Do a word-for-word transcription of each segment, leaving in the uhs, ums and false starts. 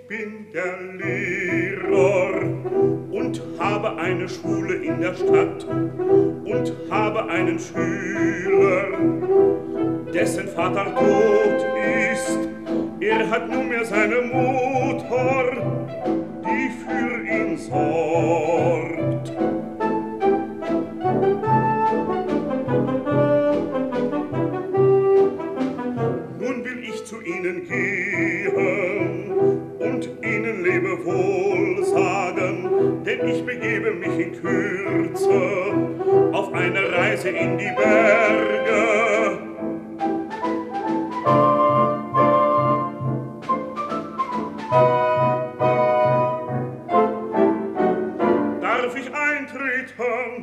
bin der Lehrer und habe eine Schule in der Stadt und habe einen Schüler, dessen Vater tot ist. Er hat nunmehr seine Mutter, die für ihn sorgt. Nun will ich zu ihnen gehen und ihnen Lebewohl sagen, denn ich begebe mich in Kürze auf eine Reise in die Berge. Darf ich eintreten?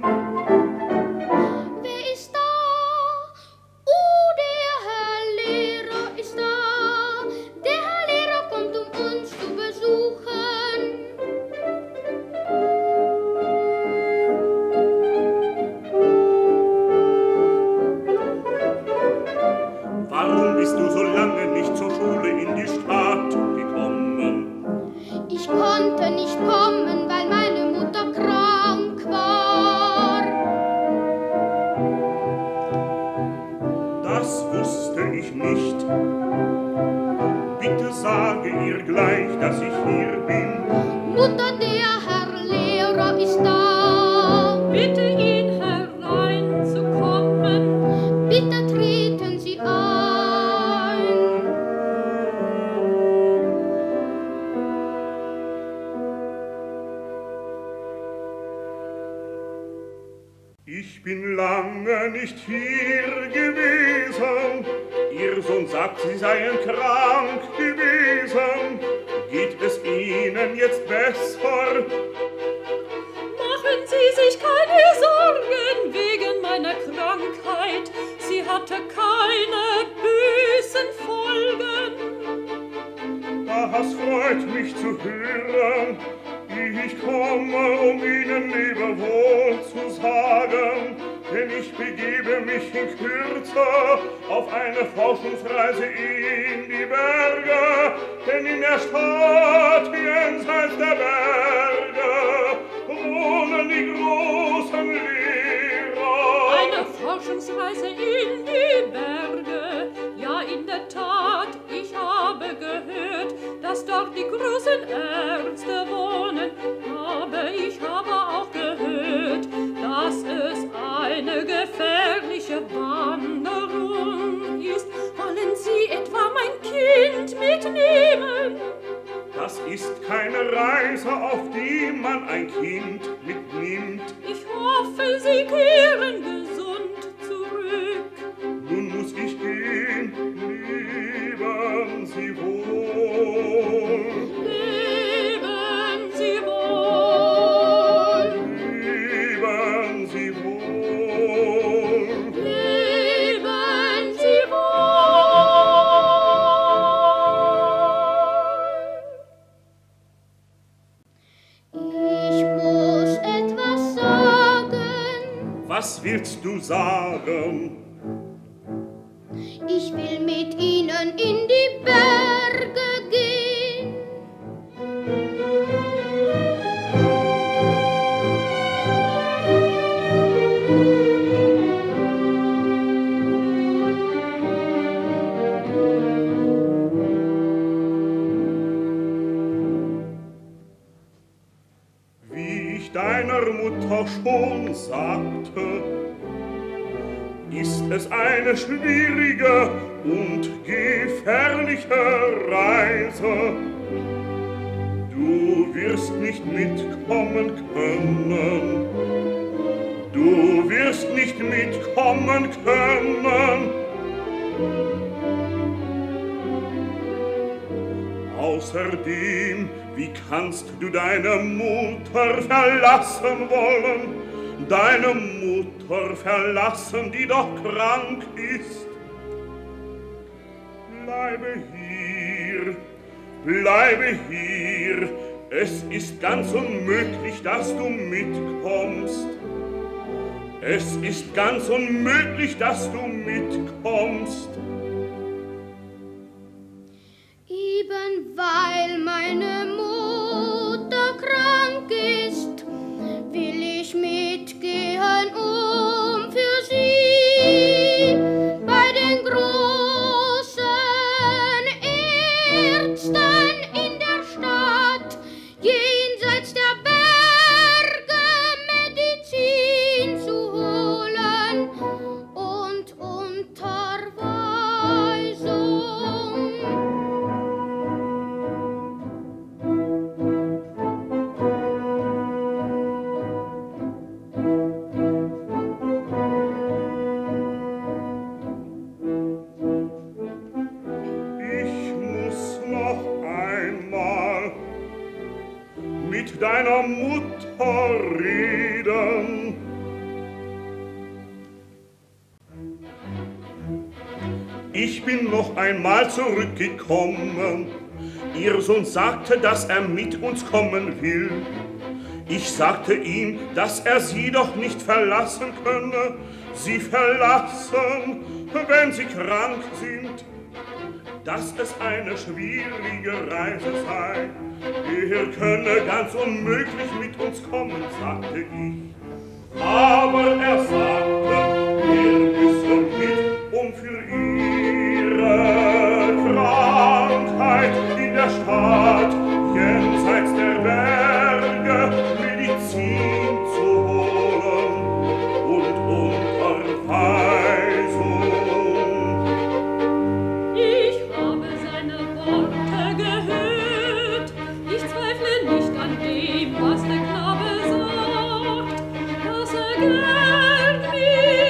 Wer ist da? Oh, der Herr Lehrer ist da. Der Herr Lehrer kommt, um uns zu besuchen. Warum bist du so lange nicht zur Schule in die Stadt gekommen? Ich konnte nicht kommen, weil meine Mutter krank war. Das wusste ich nicht. Bitte sage ihr gleich, dass ich hier bin. Mutter, der Herr Lehrer ist da. Bitte ihn hereinzukommen. Bitte treten Sie ein. Ich bin lange nicht hier gewesen. Ihr Sohn sagt, Sie seien krank gewesen. Geht es Ihnen jetzt besser? Machen Sie sich keine Sorgen wegen meiner Krankheit. Sie hatte keine bösen Folgen. Das freut mich zu hören. Ich komme, um Ihnen Lebewohl zu sagen, denn ich begebe mich in Kürze auf eine Forschungsreise in die Berge, denn in der Stadt jenseits der Berge wohnen die großen Lehrer. Eine Forschungsreise in die Berge, ja in der Tat, ich habe gehört, dass dort die großen Ärzte wohnen, aber ich habe auch gehört, dass es eine gefährliche Wanderung ist. Wollen Sie etwa mein Kind mitnehmen? Das ist keine Reise, auf die man ein Kind mitnimmt. Ich hoffe, Sie kehren gesund zurück. Nun muss ich gehen, leben Sie wohl. Leben Sie wohl. Leben Sie wohl. Leben Sie wohl. Ich muss etwas sagen. Was willst du sagen? Ich will mit Ihnen in die Berge gehen. Wie ich deiner Mutter schon sagte, ist es eine schwierige und gefährliche Reise. Du wirst nicht mitkommen können. Du wirst nicht mitkommen können. Außerdem, wie kannst du deine Mutter verlassen wollen? Deine Mutter verlassen, die doch krank ist. Bleibe hier, bleibe hier. Es ist ganz unmöglich, dass du mitkommst. Es ist ganz unmöglich, dass du mitkommst. Ich bleiben, weil meine Mutter krank ist, will ich mitgehen, um für sie bei den großen Ärzten in der Stadt jenseits der Berge Medizin zu holen und Unterweisung. Ich muss noch einmal mit deiner Mutter reden. Ich bin noch einmal zurückgekommen. Ihr Sohn sagte, dass er mit uns kommen will. Ich sagte ihm, dass er sie doch nicht verlassen könne. Sie verlassen, wenn sie krank sind. Dass es eine schwierige Reise sei. Er könne ganz unmöglich mit uns kommen, sagte ich. Aber er sagte, wir müssen mit, um für ihre Krankheit in der Stadt jenseits der Berge Medizin zu holen und Unterweisung. Ich habe seine Worte gehört. Ich zweifle nicht an dem, was der Knabe sagt, dass er gern mit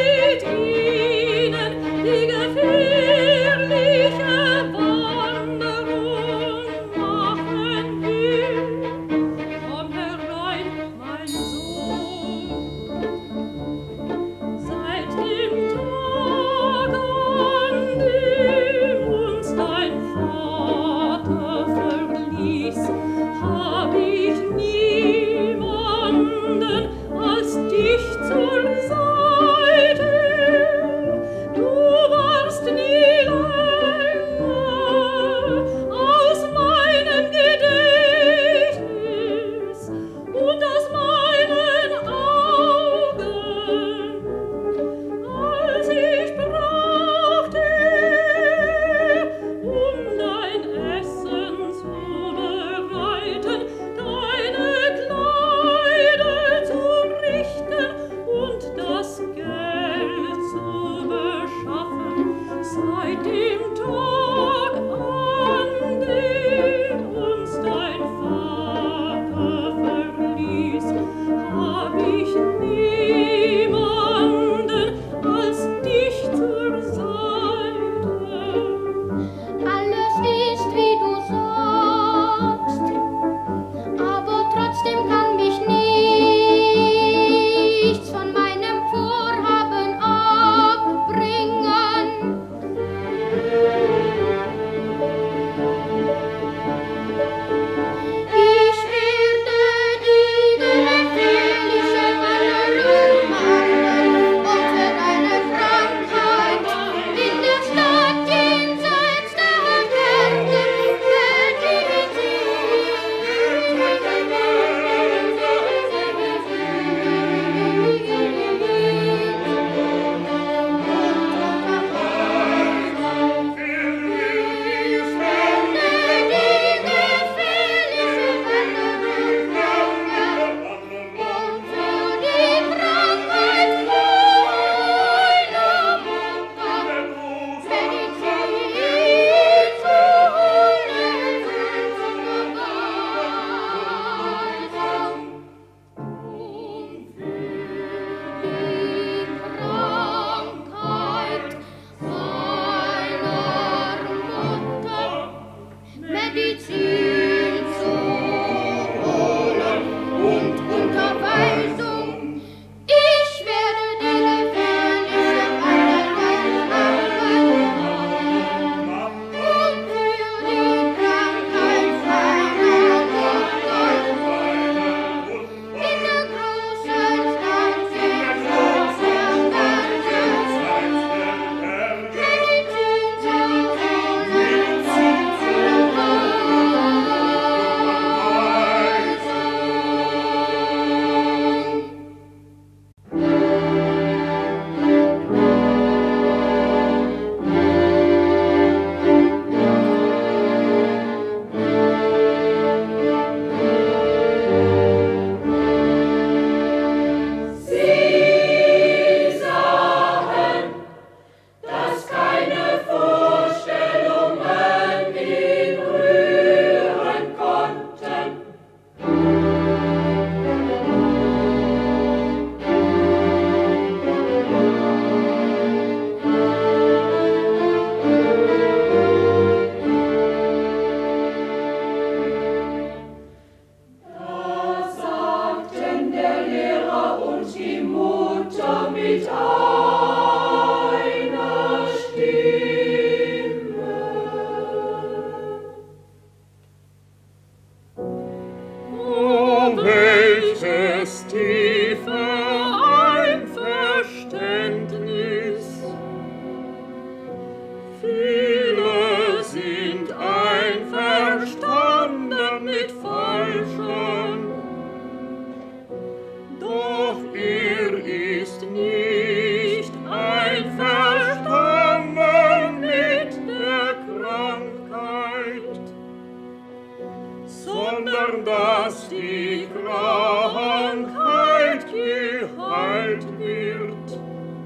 gern, dass die Krankheit geheilt wird.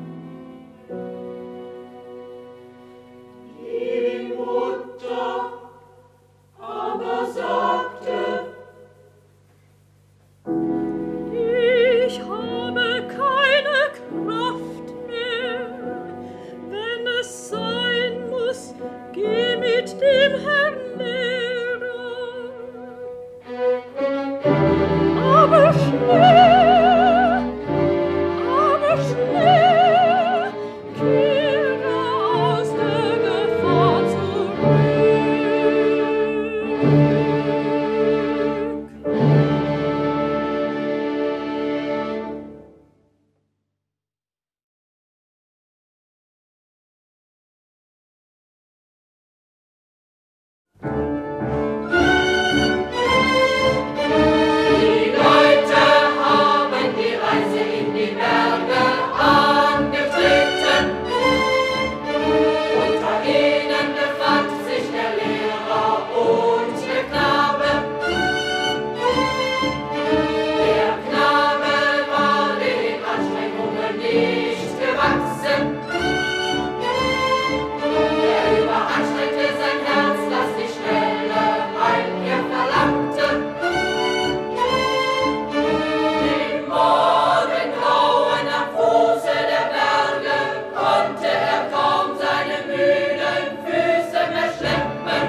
Die Mutter aber sagte: Ich habe keine Kraft mehr, wenn es sein muss, geh mit dem Herrn Lehrer. Aber schnell, aber schnell, kehre aus der Gefahr zurück. Die Leute haben die Reise in die Berge angetreten. Unter ihnen befand sich der Lehrer und der Knabe. Der Knabe war den Anstrengungen nicht gewachsen. Er überanstrengte sein Herz, das die schnelle Heimkehr verlangte. Im Morgengrauen am Fuße der Berge konnte er kaum seine müden Füße mehr schleppen.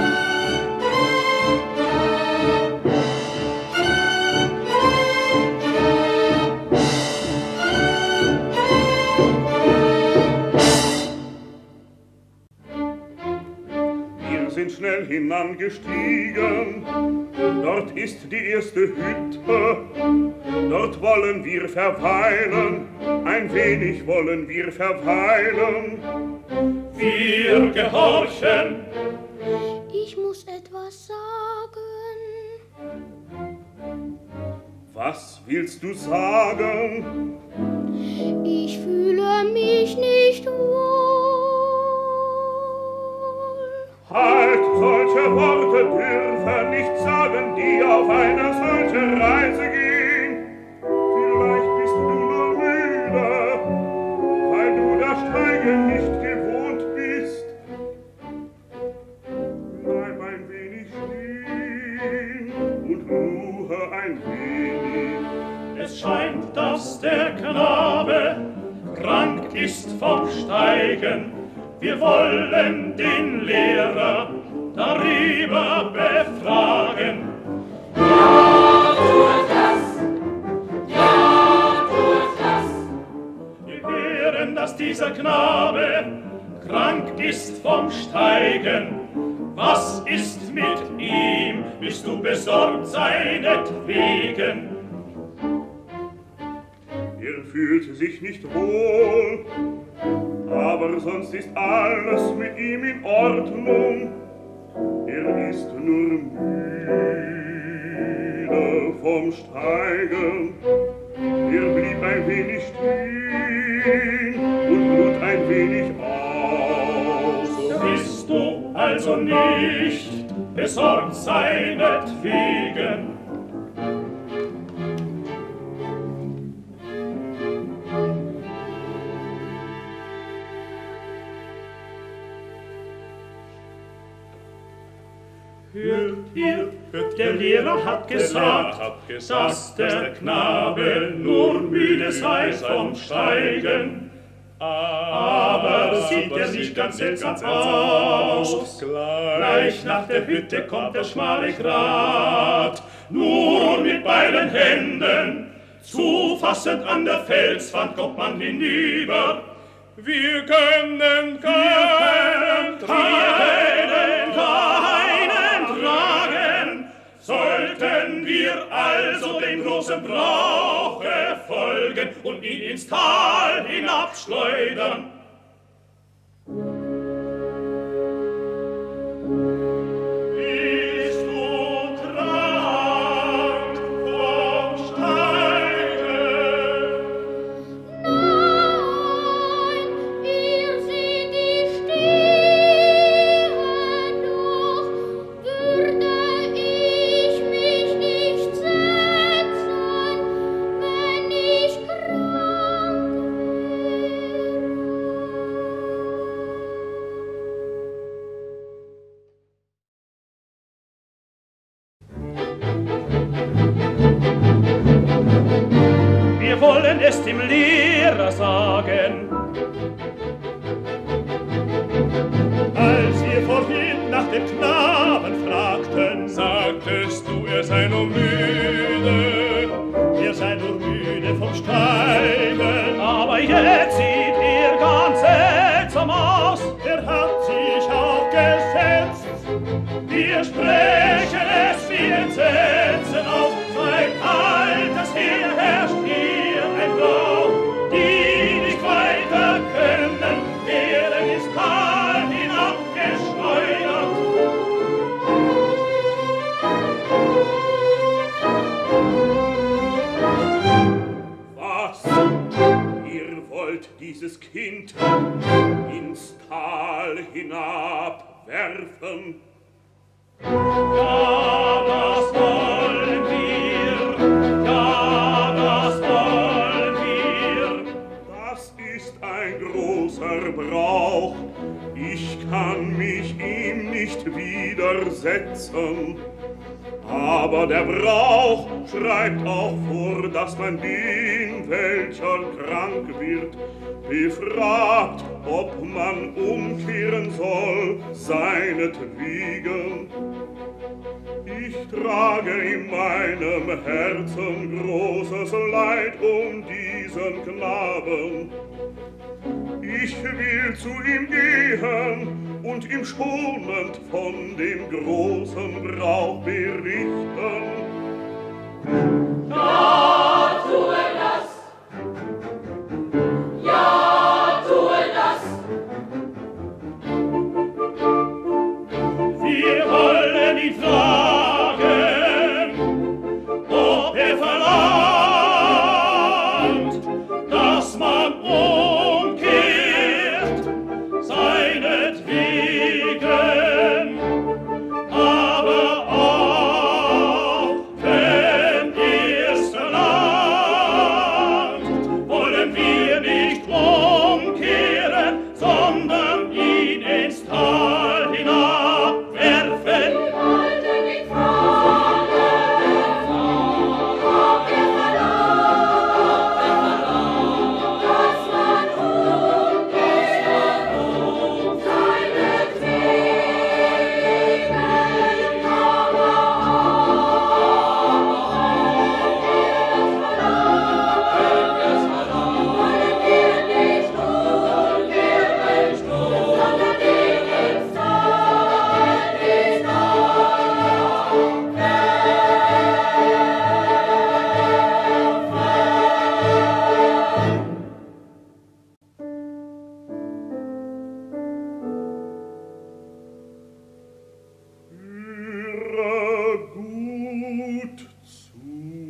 Wir sind schnell hinangestiegen, dort ist die erste Hütte, dort wollen wir verweilen, ein wenig wollen wir verweilen. Wir gehorchen. Ich muss etwas sagen. Was willst du sagen? Ich fühle mich nicht wohl. Halt, solche Worte dürfen nicht sagen, die auf eine solche Reise gehen. Vielleicht bist du nur müde, weil du das Steigen nicht gewohnt bist. Bleib ein wenig stehen und ruhe ein wenig. Es scheint, dass der Knabe krank ist vom Steigen. Wir wollen den Lehrer darüber befragen. Ja, tut das! Ja, tut das! Wir hören, dass dieser Knabe krank ist vom Steigen. Was ist mit ihm? Bist du besorgt seinetwegen? Er fühlt sich nicht wohl, aber sonst ist alles mit ihm in Ordnung. Er ist nur müde vom Steigen. Er blieb ein wenig stehen und ruht ein wenig aus. Bist du also nicht besorgt seinetwegen? Hört, hört, hört, der Lehrer hat gesagt, dass der Knabe nur müde sei vom Steigen. Aber sieht er nicht ganz seltsam aus. Gleich nach der Hütte kommt der schmale Grat, nur mit beiden Händen, zufassend an der Felswand kommt man hinüber. Wir können keinen, wir können keinen tragen, sollten wir also dem großen Brauche folgen und ihn ins Tal hinabschleudern. Bist du krank vom Steigen? Nein, ihr seht die stehen, doch würde ich mich den Knaben fragten, sagtest du, er sei nur müde, er sei nur müde vom Steigen, aber jetzt sieht er ganz seltsam aus, er hat sich auch gesetzt. Wir sprechen es wie entsetzen aus, seit alters her herrscht hier ein Brauch, die nicht weiter können, werden ins Tal hinabgeschleudert. Was? Ihr wollt dieses Kind ins Tal hinabwerfen? Ja, das wollen wir, ja, das wollen wir. Das ist ein großer Brauch, ich kann mich ihm nicht widersetzen. Aber der Brauch schreibt auch vor, dass man den, welcher krank wird, befragt, ob man umkehren soll, seinetwegen. Ich trage in meinem Herzen großes Leid um diesen Knaben. Ich will zu ihm gehen und ihm schonend von dem großen Brauch berichten. Ja, tue das! Ja, tue das! Wir wollen ihn fragen, ob er verlangt, dass man umkehrt, seinetwegen, aber auch wenn er's verlangt, wollen wir nicht umkehren, sondern ihn ins Tal hinabwerfen. Wir wollten ihn fragen, ob er verlangt, dass man umkehrt, seinetwegen, aber auch wenn er's verlangt, wollen wir nicht umkehren, sondern ihn ins Tal Höre gut zu.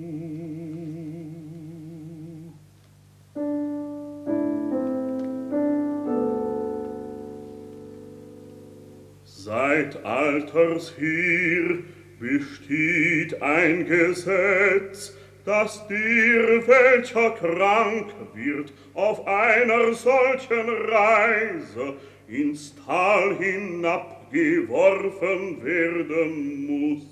Seit alters her besteht ein Gesetz, dass der, welcher krank wird, auf einer solchen Reise ins Tal hinabgeworfen werden muss.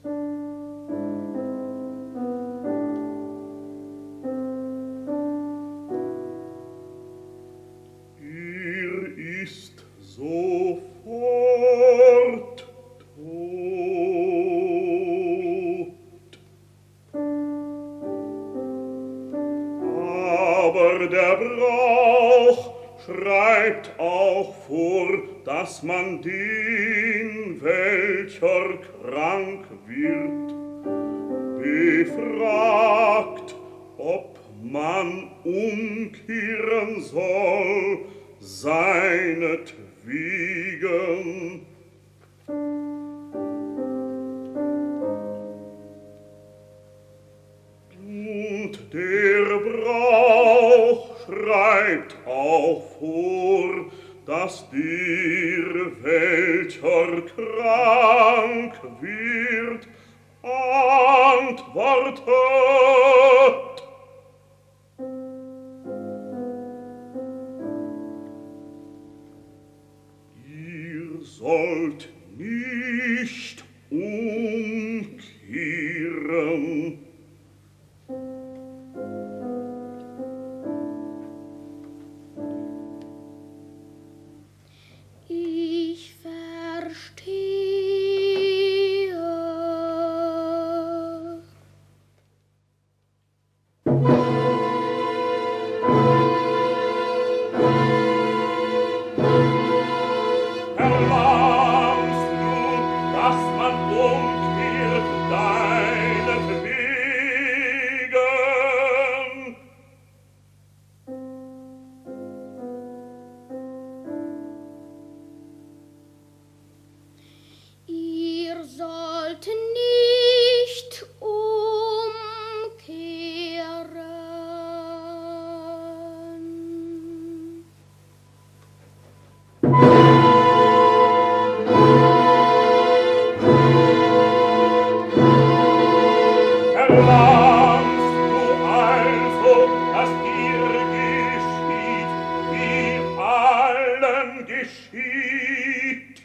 Er ist sofort tot. Aber der Brauch schreibt auch vor, dass man den, welcher krank wird, befragt, ob man umkehren soll, seinetwegen. Und der Brauch schreibt auch vor, dass der, welcher krank wird, antwortet. Ihr sollt nicht umkehren. Ich verstehe geschieht.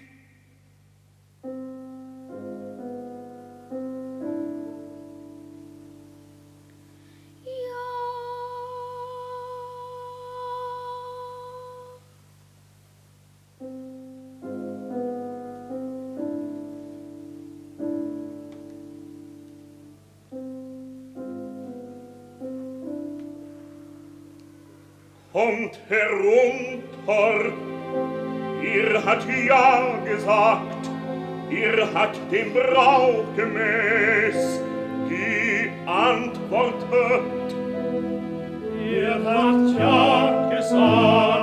Kommt herunter, ihr hat ja gesagt, ihr hat dem Brauch gemäß geantwortet. Ihr habt ja gesagt,